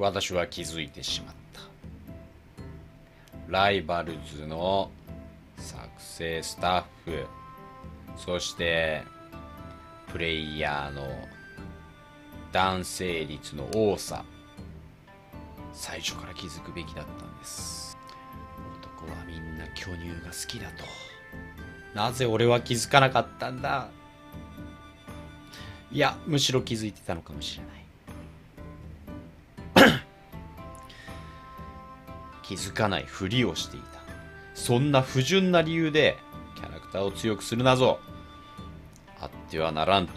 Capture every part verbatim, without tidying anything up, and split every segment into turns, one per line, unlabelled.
私は気づいてしまった。ライバルズの作成スタッフ、そしてプレイヤーの男性率の多さ、最初から気づくべきだったんです。男はみんな巨乳が好きだと。なぜ俺は気づかなかったんだ。いや、むしろ気づいてたのかもしれない。気づかないふりをしていた。そんな不純な理由でキャラクターを強くするなぞ。あってはならんと。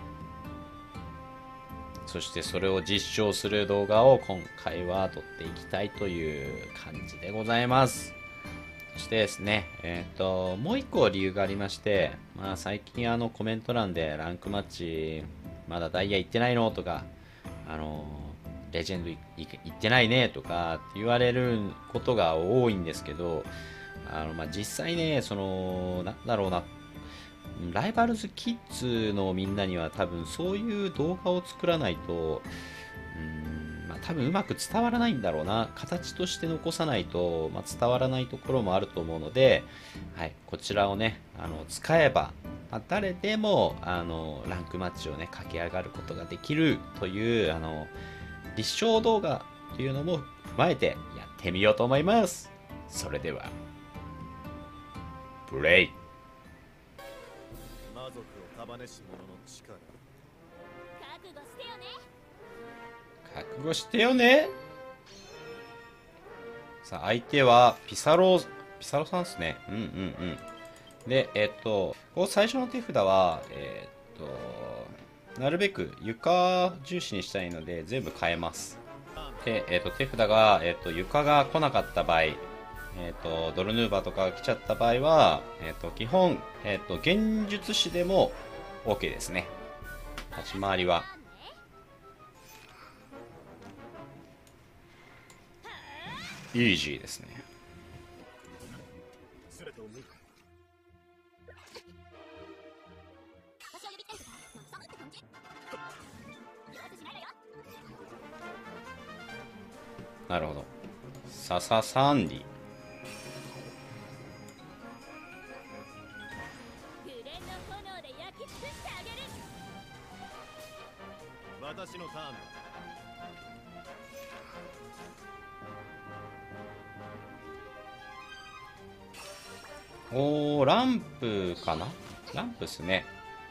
そしてそれを実証する動画を今回は撮っていきたいという感じでございます。そしてですね、えっと、もう一個理由がありまして、まあ最近あのコメント欄でランクマッチまだダイヤ行ってないのとか、あの、レジェンド行ってないねとかって言われることが多いんですけど、あの、まあ実際ね、その、なんだろうな、ライバルズキッズのみんなには多分そういう動画を作らないと、うーん、まあ、多分うまく伝わらないんだろうな。形として残さないと、まあ、伝わらないところもあると思うので、はい、こちらをね、あの使えば、まあ、誰でもあのランクマッチをね駆け上がることができるというあの立証動画というのも踏まえてやってみようと思います。それではプレイ。
魔族を束ねし者の力。
覚悟してよね。
覚悟してよね。さあ相手はピサロピサロさんですね。うんうんうん。でえっとこう最初の手札はえっとなるべく床重視にしたいので全部変えます。で、えっと手札が、えっと床が来なかった場合、えっとドルヌーバーとかが来ちゃった場合は、えっと基本、えっと現術師でも OK ですね。立ち回りはイージーですね。なるほど。さささんり。
私のターンだ。
おー、ランプかな。ランプっすね。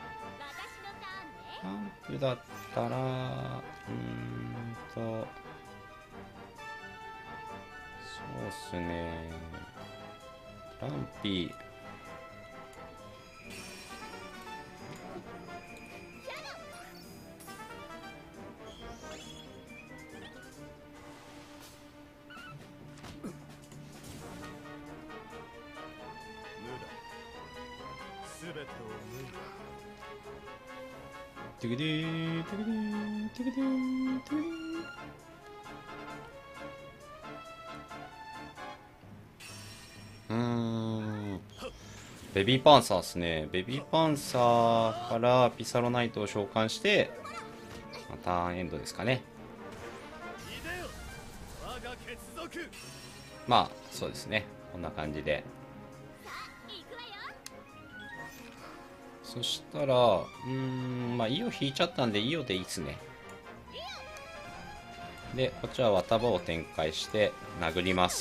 ランプだったら、うーんと、そうっすね。ランピー。
全てを無だ。
テクデーテクデーテクデーテクデー。うーん。ベビーパンサーですね。ベビーパンサーからピサロナイトを召喚して、まあ、ターンエンドですかね。まあ、そうですね。こんな感じで。そしたら、うーん、まあ、イオ引いちゃったんで、イオでいいっすね。で、こっちは綿場を展開して殴ります。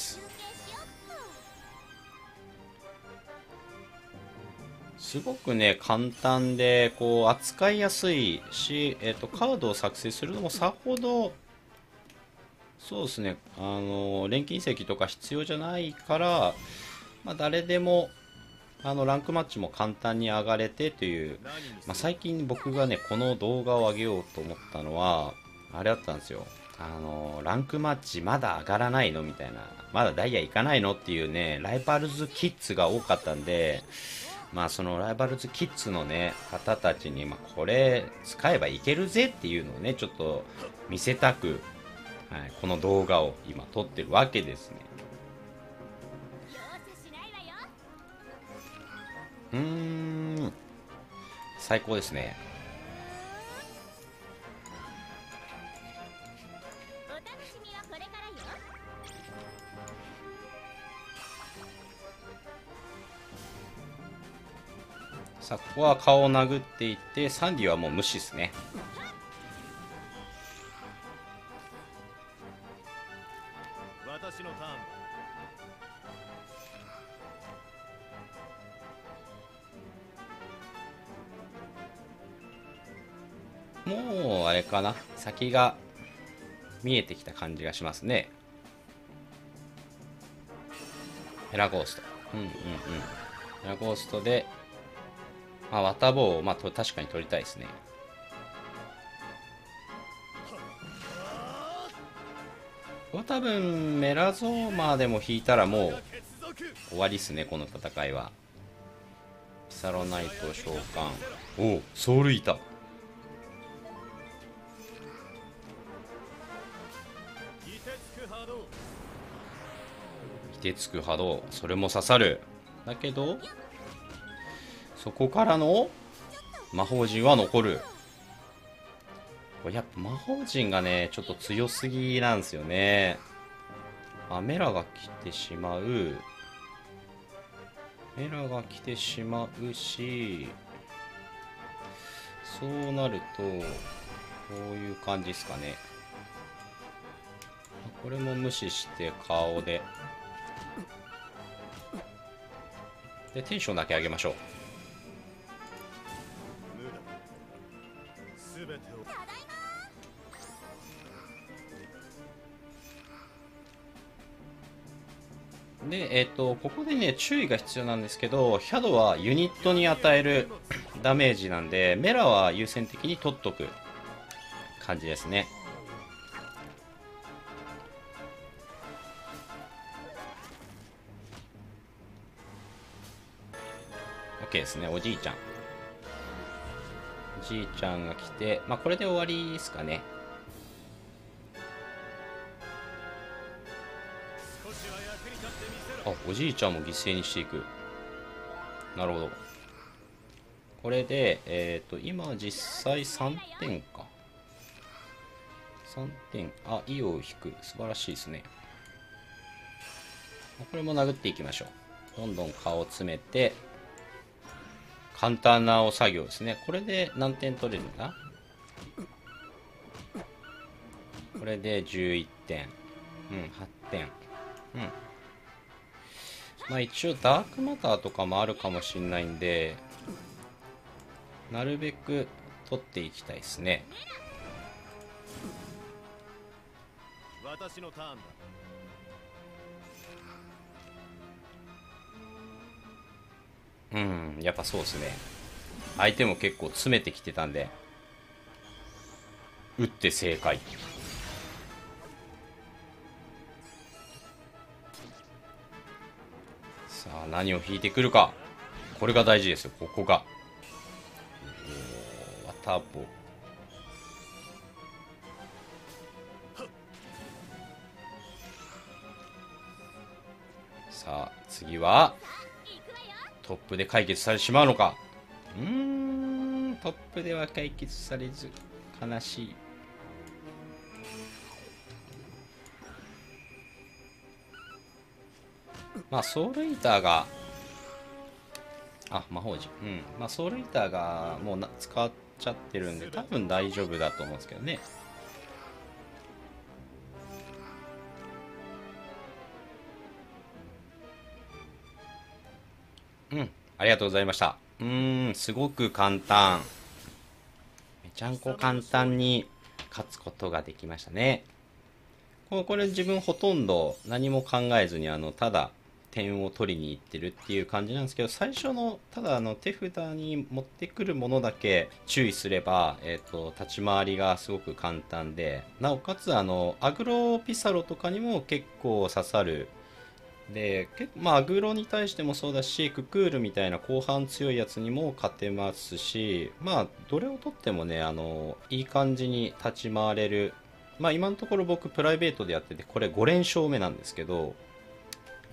すごくね、簡単で、こう、扱いやすいし、えっと、カードを作成するのもさほど、そうですね、あの、錬金石とか必要じゃないから、まあ、誰でも、あの、ランクマッチも簡単に上がれてという、まあ、最近僕がね、この動画を上げようと思ったのは、あれだったんですよ。あの、ランクマッチまだ上がらないのみたいな、まだダイヤ行かないのっていうね、ライバルズキッズが多かったんで、まあそのライバルズキッズのね、方たちに、まあこれ使えばいけるぜっていうのをね、ちょっと見せたく、はい、この動画を今撮ってるわけですね。うーん、最高ですね。
楽しみはこれからよ。
さあここは顔を殴っていってサンディはもう無視ですね。
私のターンだ。
もうあれかな、先が見えてきた感じがしますね。ヘラゴースト、うんうんうん、ヘラゴーストで、まあ、ワタボウを、まあ、と確かに取りたいですね。これ多分メラゾーマでも引いたらもう終わりっすね、この戦いは。ピサロナイト召喚、おおソウルイーター、凍てつく波動、それも刺さる。だけどそこからの魔法陣は残る。これやっぱ魔法陣がねちょっと強すぎなんですよね。あ、メラが来てしまう、メラが来てしまうし、そうなるとこういう感じですかね。これも無視して顔ででテンションだけ上げましょう。
無駄。すべてを。
で、えっと、ここでね、注意が必要なんですけど、ヒャドはユニットに与えるダメージなんで、メラは優先的に取っとく感じですね。OK ですね、おじいちゃん。おじいちゃんが来て、まあ、これで終わりですかね。あ、おじいちゃんも犠牲にしていく。なるほど。これで、えっと、今実際さんてんか。さんてん。あ、イオを引く。素晴らしいですね。これも殴っていきましょう。どんどん顔を詰めて、簡単なお作業ですね。これで何点取れるんだ？これでじゅういってん。うん、はってん。うん。まあ一応ダークマターとかもあるかもしれないんで、なるべく取っていきたいですね。
私のターンだ。
うん、やっぱそうですね。相手も結構詰めてきてたんで、打って正解。さあ何を引いてくるか、これが大事ですよ。ここがワタボ。さあ次はトップで解決されてしまうのか。うーん、トップでは解決されず悲しい。まあソウルイーターが、あ、魔法陣、うん、まあソウルイーターがもうな使っちゃってるんで多分大丈夫だと思うんですけどね。うん、ありがとうございました。うーん、すごく簡単、めちゃんこ簡単に勝つことができましたね。これ自分ほとんど何も考えずにあのただ点を取りに行ってるっていう感じなんですけど、最初のただあの手札に持ってくるものだけ注意すれば、えーと、立ち回りがすごく簡単で、なおかつあのアグロピサロとかにも結構刺さる。で、結構まあアグロに対してもそうだし、ククールみたいな後半強いやつにも勝てますし、まあどれをとってもね、あのいい感じに立ち回れる。まあ今のところ僕プライベートでやっててこれご連勝目なんですけど、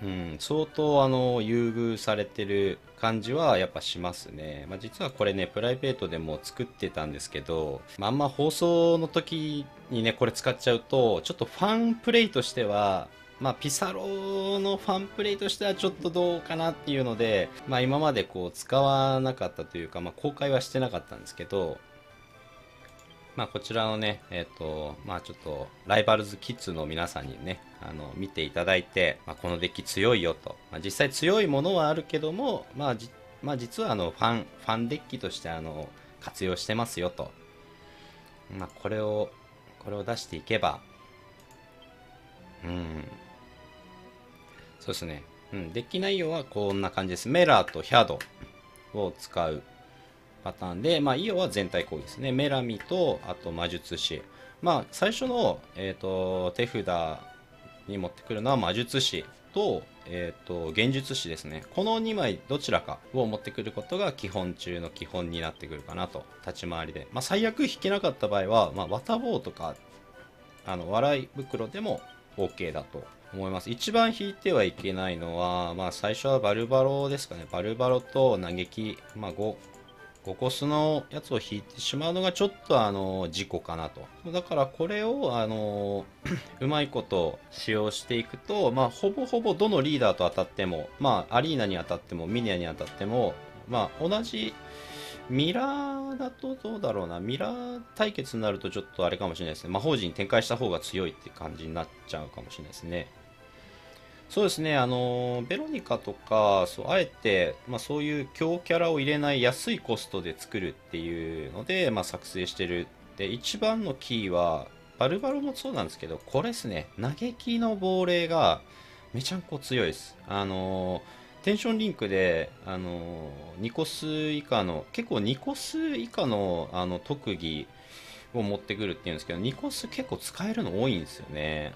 うん、相当あの優遇されてる感じはやっぱしますね。まあ、実はこれねプライベートでも作ってたんですけど、まあ、あんま放送の時にねこれ使っちゃうとちょっとファンプレイとしては、まあ、ピサロのファンプレイとしてはちょっとどうかなっていうので、まあ、今までこう使わなかったというか、まあ、公開はしてなかったんですけど、まあ、こちらのね、えっと、まあ、ちょっと、ライバルズキッズの皆さんにね、あの、見ていただいて、まあ、このデッキ強いよと。まあ、実際強いものはあるけども、まあ、じまあ、実は、あの、ファン、ファンデッキとして、あの、活用してますよと。まあ、これを、これを出していけば、うん、そうですね。うん、デッキ内容はこんな感じです。メラーとヒャドを使うパターンで、まあ、イオは全体攻撃ですね。メラミと、あと魔術師。まあ、最初の、えーと、手札に持ってくるのは魔術師と、えーと、幻術師ですね。このにまいどちらかを持ってくることが基本中の基本になってくるかなと。立ち回りで。まあ、最悪引けなかった場合は、まあ、綿棒とか、あの、笑い袋でも OK だと思います。一番引いてはいけないのは、まあ、最初はバルバロですかね。バルバロと嘆き、まあ、ご、ごコスのやつを引いてしまうのがちょっとあの事故かなと。だからこれをあのうまいこと使用していくと、まあほぼほぼどのリーダーと当たっても、まあアリーナに当たってもミニアに当たっても、まあ同じミラーだとどうだろうな。ミラー対決になるとちょっとあれかもしれないですね。魔法陣展開した方が強いって感じになっちゃうかもしれないですね。そうですね、あのベロニカとかそうあえて、まあ、そういう強キャラを入れない安いコストで作るっていうので、まあ、作成してる。で一番のキーはバルバロもそうなんですけど、これですね、嘆きの亡霊がめちゃんこ強いです。あのテンションリンクで、あのにコス以下の結構にコス以下のあの特技を持ってくるっていうんですけど、にコス結構使えるの多いんですよね。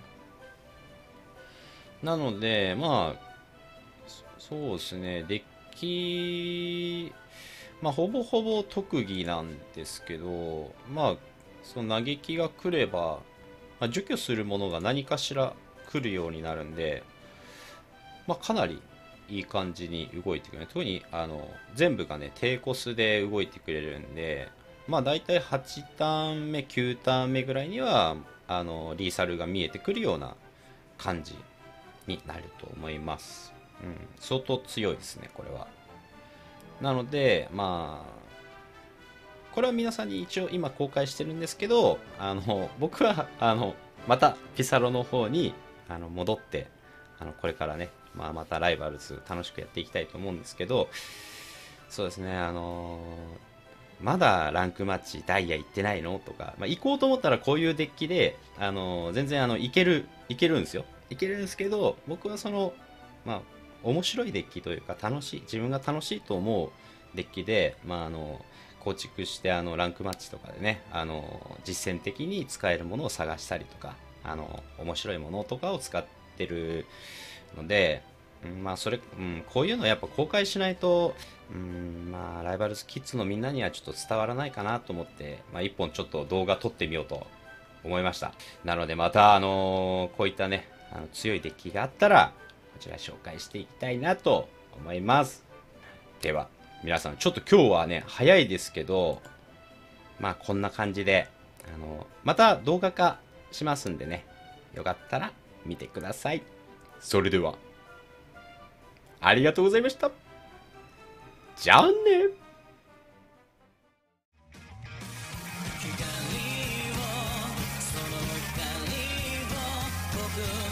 なので、まあ、そうですね、デッキ、まあ、ほぼほぼ特技なんですけど、まあ、その嘆きが来れば、まあ、除去するものが何かしら来るようになるんで、まあ、かなりいい感じに動いてくれる。特に、あの、全部がね、低コスで動いてくれるんで、まあ、だいたいはちターン目、きゅうターン目ぐらいには、あの、リーサルが見えてくるような感じになると思います。うん、相当強いですね、これは。なので、まあ、これは皆さんに一応今公開してるんですけど、あの、僕は、あの、またピサロの方にあの戻って、あの、これからね、まあ、またライバルズ楽しくやっていきたいと思うんですけど、そうですね、あのまだランクマッチダイヤ行ってないのとか、まあ、行こうと思ったらこういうデッキで、あの全然あのいける、いけるんですよ。いけるんですけど、僕はその、まあ、面白いデッキというか、楽しい、自分が楽しいと思うデッキで、まあ、あの、構築して、あの、ランクマッチとかでね、あの、実践的に使えるものを探したりとか、あの、面白いものとかを使ってるので、うん、まあ、それ、うん、こういうのやっぱ公開しないと、うん、まあ、ライバルズキッズのみんなにはちょっと伝わらないかなと思って、まあ、一本ちょっと動画撮ってみようと思いました。なので、また、あのこういったね、あの強いデッキがあったら、こちら紹介していきたいなと思います。では、皆さん、ちょっと今日はね、早いですけど、まあ、こんな感じで、あのまた動画化しますんでね、よかったら見てください。それでは、ありがとうございました。じゃあね。
光をその光を僕